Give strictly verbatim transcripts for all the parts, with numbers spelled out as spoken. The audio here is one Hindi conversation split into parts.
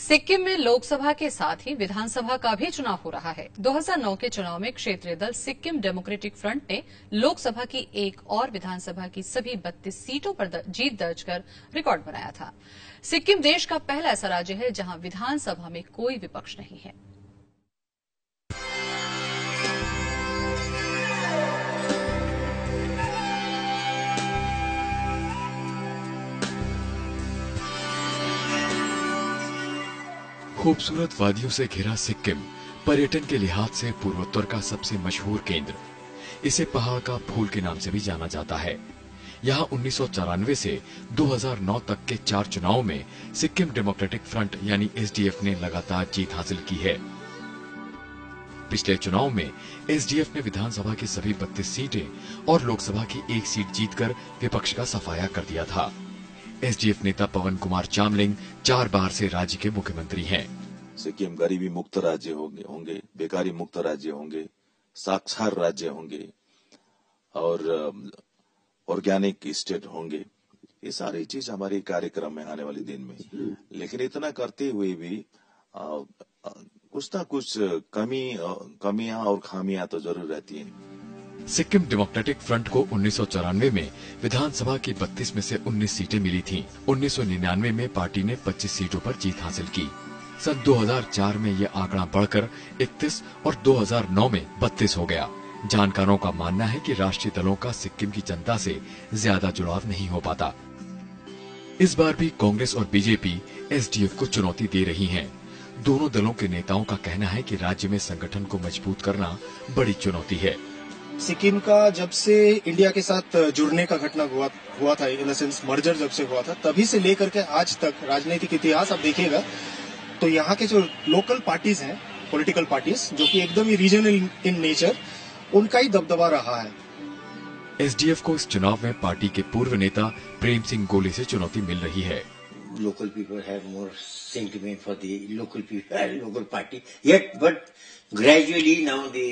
सिक्किम में लोकसभा के साथ ही विधानसभा का भी चुनाव हो रहा है। दो हज़ार नौ के चुनाव में क्षेत्रीय दल सिक्किम डेमोक्रेटिक फ्रंट ने लोकसभा की एक और विधानसभा की सभी बत्तीस सीटों पर जीत दर्ज कर रिकॉर्ड बनाया था। सिक्किम देश का पहला ऐसा राज्य है जहां विधानसभा में कोई विपक्ष नहीं है। खूबसूरत वादियों से घिरा सिक्किम पर्यटन के लिहाज से पूर्वोत्तर का सबसे मशहूर केंद्र। इसे पहाड़ का फूल के नाम से भी जाना जाता है। यहाँ उन्नीस सौ चौरानवे से दो हज़ार नौ तक के चार चुनाव में सिक्किम डेमोक्रेटिक फ्रंट यानी एस डी एफ ने लगातार जीत हासिल की है। पिछले चुनाव में एस डी एफ ने विधानसभा की सभी बत्तीस सीटें और लोकसभा की एक सीट जीतकर विपक्ष का सफाया कर दिया था। एस डी एफ नेता पवन कुमार चामलिंग चार बार से राज्य के मुख्यमंत्री हैं। सिक्किम गरीबी मुक्त राज्य होंगे होंगे बेकारी मुक्त राज्य होंगे, साक्षर राज्य होंगे और ऑर्गेनिक स्टेट होंगे। ये सारी चीज हमारे कार्यक्रम में आने वाले दिन में, लेकिन इतना करते हुए भी आ, आ, कुछ ना कुछ कमी कमियां और खामियां तो जरूर रहती हैं। सिक्किम डेमोक्रेटिक फ्रंट को उन्नीस सौ चौरानवे में विधानसभा की बत्तीस में से उन्नीस सीटें मिली थीं। उन्नीस सौ निन्यानवे में पार्टी ने पच्चीस सीटों पर जीत हासिल की। सन दो हज़ार चार में यह आंकड़ा बढ़कर इकतीस और दो हज़ार नौ में बत्तीस हो गया। जानकारों का मानना है कि राष्ट्रीय दलों का सिक्किम की जनता से ज्यादा जुड़ाव नहीं हो पाता। इस बार भी कांग्रेस और बीजेपी एस डी एफ को चुनौती दे रही हैं। दोनों दलों के नेताओं का कहना है कि राज्य में संगठन को मजबूत करना बड़ी चुनौती है। सिक्किम का जब से इंडिया के साथ जुड़ने का घटना हुआ हुआ था, इन द सेंस मर्जर जब से हुआ था, तभी से लेकर के आज तक राजनीतिक इतिहास आप देखिएगा तो यहाँ के जो लोकल पार्टीज हैं, पॉलिटिकल पार्टीज जो कि एकदम ही रीजनल इन नेचर, उनका ही दबदबा रहा है। एस डी एफ को इस चुनाव में पार्टी के पूर्व नेता प्रेम सिंह गोले से चुनौती मिल रही है। Local people have more sentiment for the local people, local party. Yet, but gradually now the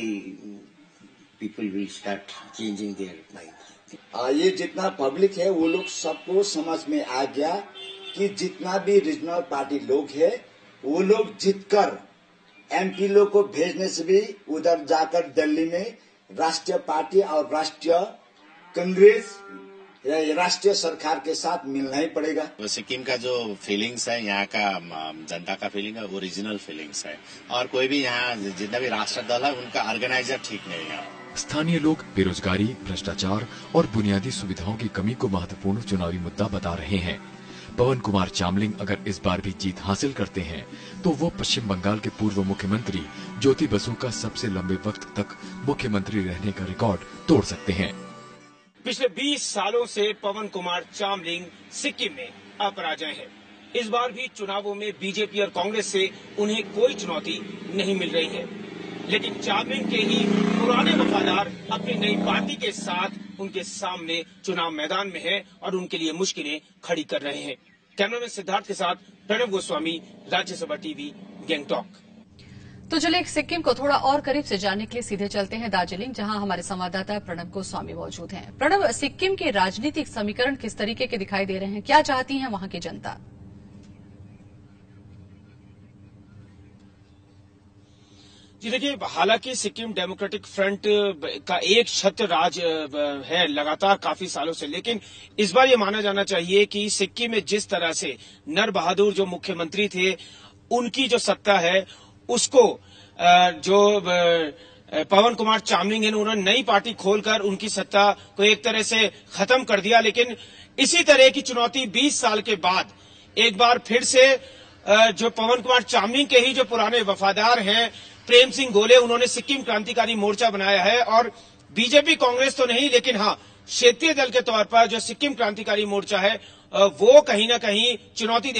people will start changing their minds. ये जितना पब्लिक है वो लोग सबको समझ में आ गया कि जितना भी रीजनल पार्टी लोग है वो लोग जीतकर एमपी लोग को भेजने से भी उधर जाकर दिल्ली में राष्ट्रीय पार्टी और राष्ट्रीय कांग्रेस राष्ट्रीय सरकार के साथ मिलना ही पड़ेगा। सिक्किम का जो फीलिंग्स है, यहाँ का जनता का फीलिंग है, वो रीजनल फीलिंग्स है और कोई भी यहाँ जितना भी राष्ट्र दल है उनका ऑर्गेनाइजर ठीक नहीं है। स्थानीय लोग बेरोजगारी, भ्रष्टाचार और बुनियादी सुविधाओं की कमी को महत्वपूर्ण चुनावी मुद्दा बता रहे हैं। पवन कुमार चामलिंग अगर इस बार भी जीत हासिल करते हैं तो वो पश्चिम बंगाल के पूर्व मुख्यमंत्री ज्योति बसु का सबसे लंबे वक्त तक मुख्यमंत्री रहने का रिकॉर्ड तोड़ सकते हैं। पिछले बीस सालों से पवन कुमार चामलिंग सिक्किम में अपराजय है। इस बार भी चुनावों में बीजेपी और कांग्रेस से उन्हें कोई चुनौती नहीं मिल रही है, लेकिन चामलिंग के ही पुराने वफादार अपनी नई पार्टी के साथ उनके सामने चुनाव मैदान में हैं और उनके लिए मुश्किलें खड़ी कर रहे हैं। कैमरामैन सिद्धार्थ के साथ प्रणव गोस्वामी, राज्यसभा टीवी, गैंगटॉक। तो चलिए सिक्किम को थोड़ा और करीब से जानने के लिए सीधे चलते हैं दार्जिलिंग, जहां हमारे संवाददाता प्रणव गोस्वामी मौजूद हैं। प्रणव, सिक्किम के राजनीतिक समीकरण किस तरीके के दिखाई दे रहे हैं? क्या चाहती है वहां की जनता? जी देखिए, हालांकि सिक्किम डेमोक्रेटिक फ्रंट का एक छत्र राज है लगातार काफी सालों से, लेकिन इस बार ये माना जाना चाहिए कि सिक्किम में जिस तरह से नर बहादुर जो मुख्यमंत्री थे उनकी जो सत्ता है उसको जो पवन कुमार चामलिंग है उन्होंने नई पार्टी खोलकर उनकी सत्ता को एक तरह से खत्म कर दिया। लेकिन इसी तरह की चुनौती बीस साल के बाद एक बार फिर से जो पवन कुमार चामलिंग के ही जो पुराने वफादार हैं प्रेम सिंह गोले, उन्होंने सिक्किम क्रांतिकारी मोर्चा बनाया है और बीजेपी कांग्रेस तो नहीं, लेकिन हाँ क्षेत्रीय दल के तौर पर जो सिक्किम क्रांतिकारी मोर्चा है वो कहीं ना कहीं चुनौती